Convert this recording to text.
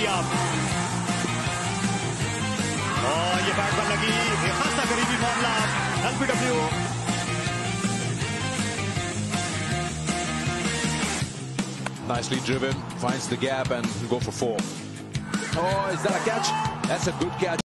कामयाब। और ये बैट पर लगी, ये खासा करीबी मामला। LBW nicely driven, finds the gap and go for 4. Oh, is that a catch? That's a good catch.